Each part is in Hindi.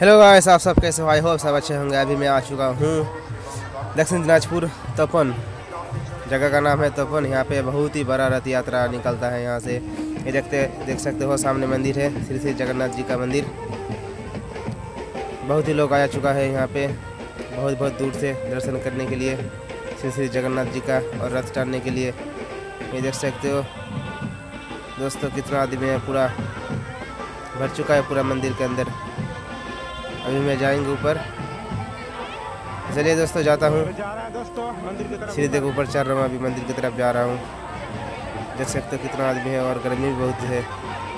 हेलो गाइस, आप सब कैसे हो? आई होप सब अच्छे होंगे। अभी मैं आ चुका हूँ दक्षिण दिनाजपुर तपन, जगह का नाम है तपन। यहाँ पे बहुत ही बड़ा रथ यात्रा निकलता है यहाँ से। ये देख सकते हो सामने मंदिर है, श्री श्री जगन्नाथ जी का मंदिर। बहुत ही लोग आया चुका है यहाँ पे बहुत बहुत दूर से दर्शन करने के लिए श्री श्री जगन्नाथ जी का और रथ टानने के लिए। ये देख सकते हो दोस्तों कितना आदमी है, पूरा भर चुका है पूरा मंदिर के अंदर। अभी मैं जाएंगे ऊपर। चलिए दोस्तों जाता हूँ, सीधे के ऊपर चढ़ रहा हूँ। अभी मंदिर की तरफ जा रहा हूँ। देख सकते हो कितना आदमी है और गर्मी भी बहुत है।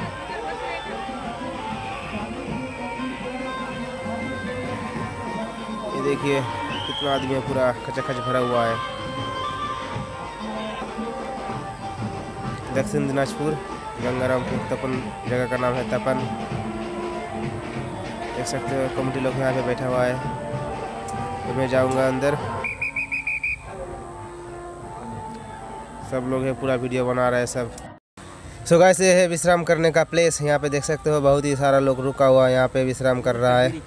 ये देखिए कितना आदमी है, पूरा खचाखच भरा हुआ है। दक्षिण दिनाजपुर गंगारामपुर तपन, जगह का नाम है तपन। देख सकते हो कमेटी लोग यहाँ पे बैठा हुआ है। तो मैं जाऊँगा अंदर, सब लोग है, पूरा वीडियो बना रहा है सब। सो गाइस ये है विश्राम करने का प्लेस। यहाँ पे देख सकते हो बहुत ही सारा लोग रुका हुआ यहाँ पे विश्राम कर रहा है।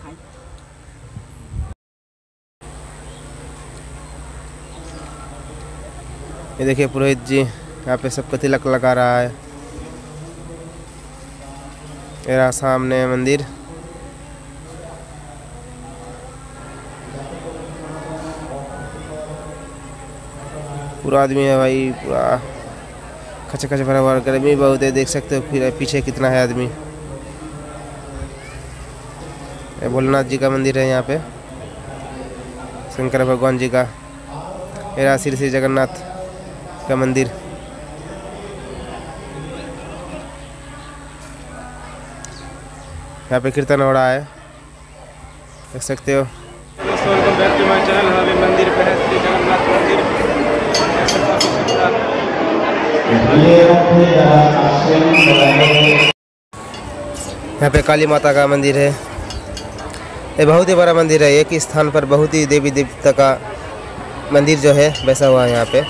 ये देखिए पुरोहित जी यहाँ पे सबको तिलक लगा रहा है। मेरा सामने मंदिर। पूरा आदमी है भाई, पूरा खच खच भरा हुआ। गर्मी बहुत है, देख सकते हो फिर पीछे कितना है आदमी। भोलेनाथ जी का मंदिर है यहाँ पे, शंकर भगवान जी का। मेरा श्री श्री जगन्नाथ का मंदिर। यहाँ पे कीर्तन हो रहा है, देख सकते हो। Welcome back to my channel. हम मंदिर पे है, श्री जगन्नाथ मंदिर। यहाँ पे काली माता का मंदिर है। ये बहुत ही बड़ा मंदिर है। एक ही स्थान पर बहुत ही देवी देवता का मंदिर जो है बैसा हुआ है यहाँ पे।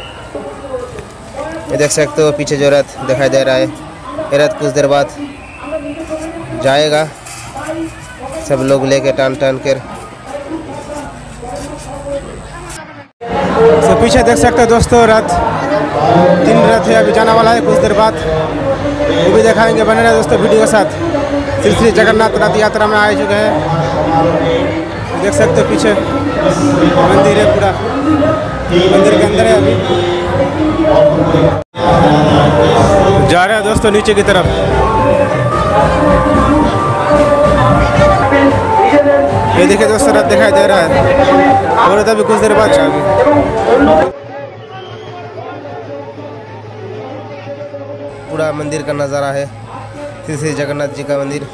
ये देख सकते हो पीछे जो रथ दिखाई दे रहा है, ये रथ कुछ देर बाद जाएगा, सब लोग लेके टान कर। तो पीछे देख सकते हो दोस्तों रथ, 3 रथ है, अभी जाने वाला है कुछ देर बाद। वो भी दिखाएंगे, बने रहे दोस्तों वीडियो के साथ। श्री श्री जगन्नाथ रथ यात्रा में आ चुके हैं। देख सकते हो पीछे मंदिर है, पूरा मंदिर के अंदर है। अभी जा रहे हैं दोस्तों नीचे की तरफ। ये देखिए दोस्तों रथ दिखाई दे रहा है और अभी कुछ देर बाद जाएगी। पूरा मंदिर का नज़ारा है, श्री श्री जगन्नाथ जी का मंदिर।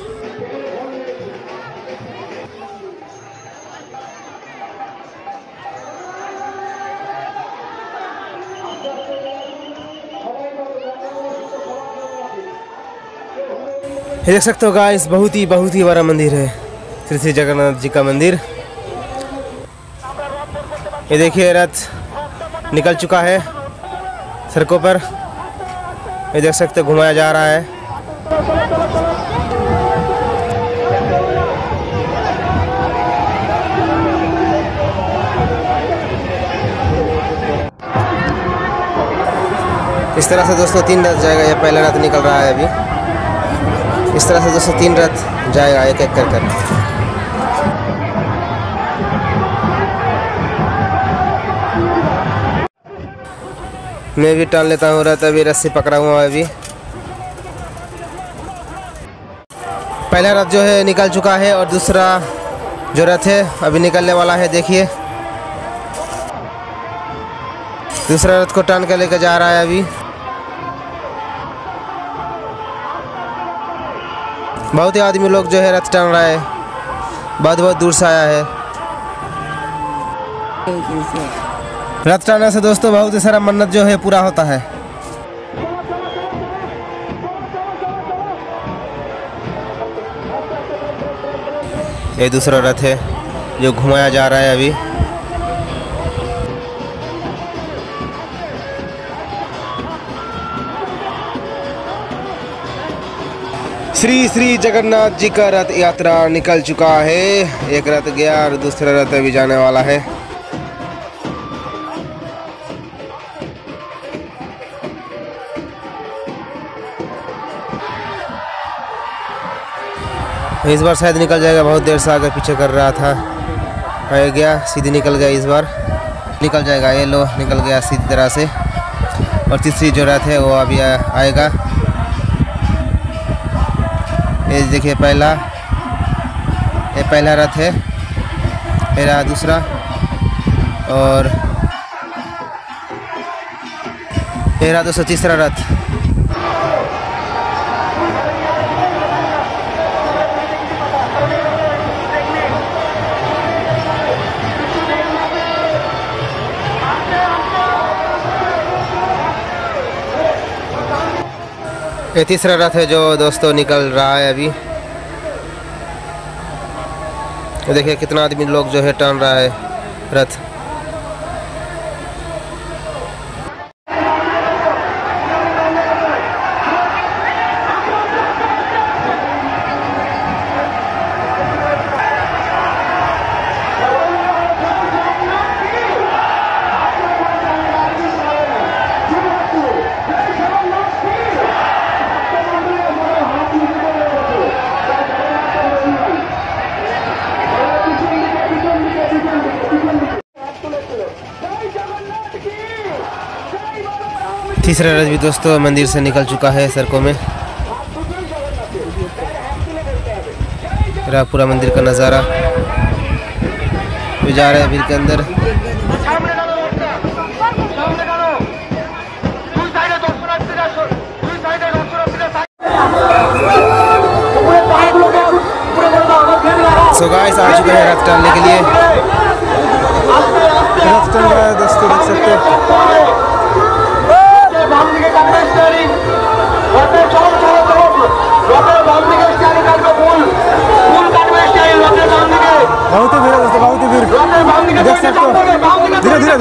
ये देख सकते हो गाइस बहुत ही बड़ा मंदिर है, श्री श्री जगन्नाथ जी का मंदिर। ये देखिए रथ निकल चुका है सड़कों पर। ये देख सकते हो घुमाया जा रहा है। इस तरह से दोस्तों 3 रथ जाएगा। ये पहला रथ निकल रहा है अभी। इस तरह से दोस्तों 3 रथ जाएगा एक एक कर। मैं भी टान लेता हूँ रथ। अभी रस्सी पकड़ा हुआ है। अभी पहला रथ जो है निकल चुका है और दूसरा जो रथ है अभी निकलने वाला है। देखिए दूसरा रथ को टान कर लेकर जा रहा है। अभी बहुत ही आदमी लोग जो है रथ टान रहा है, बहुत दूर से आया है। रथ टानने से दोस्तों बहुत ही सारा मन्नत जो है पूरा होता है। ये दूसरा रथ है जो घुमाया जा रहा है। अभी श्री श्री जगन्नाथ जी का रथ यात्रा निकल चुका है। एक रथ गया और दूसरा रथ अभी जाने वाला है। इस बार शायद निकल जाएगा, बहुत देर से आगे पीछे कर रहा था। आ गया, सीधी निकल गया, इस बार निकल जाएगा। ये लो निकल गया सीधी तरह से। और तीसरी जो रथ है वो अभी आएगा। ये देखिए पहला, ये पहला रथ है, मेरा दूसरा, और मेरा दूसरा तीसरा रथ। ये तीसरा रथ है जो दोस्तों निकल रहा है अभी। देखिए कितना आदमी लोग जो है टान रहा है रथ। तीसरा रथ भी दोस्तों मंदिर से निकल चुका है सड़कों में। रहा पूरा मंदिर का नज़ारा। जा रहे हैं भीड़ के अंदर। सो गाइस आ चुके हैं रथ टालने के लिए। रथ चल रहा है दोस्तों, देख सकते हैं। बहुत ही भीड़ है दोस्तों, बहुत ही भीड़, देख सकते हो। धीरे धीरे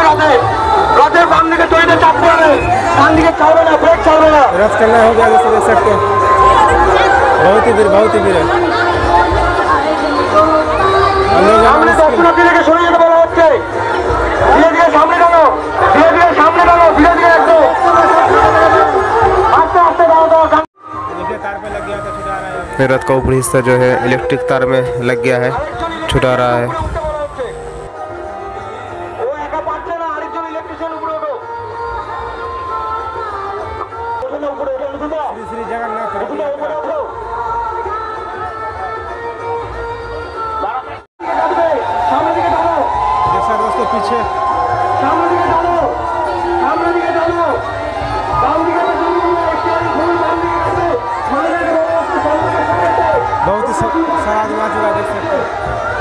रथ चलना हो गया दोस्तों, देख सकते हो। बहुत ही भीड़, बहुत ही भीड़ है। रथ का ऊपरी हिस्सा जो है इलेक्ट्रिक तार में लग गया है, छुटा रहा है। श्री जगन्नाथ जैसा दोस्तों पीछे बहुत ही सारा आदमी आ चुका, देख सकते हैं।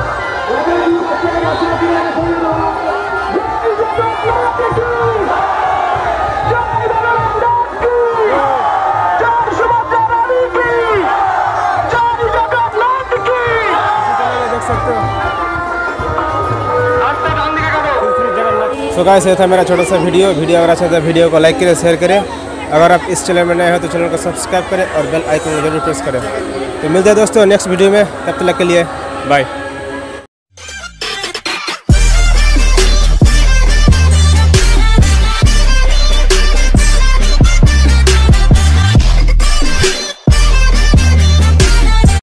सो गाइस ये था मेरा छोटा सा वीडियो अगर अच्छा था वीडियो को लाइक करें, शेयर करें। अगर आप इस चैनल में नए हो तो चैनल को सब्सक्राइब करें और बेल आइकन को जरूर प्रेस करें। तो मिलते हैं दोस्तों नेक्स्ट वीडियो में, तब तक के लिए बाय।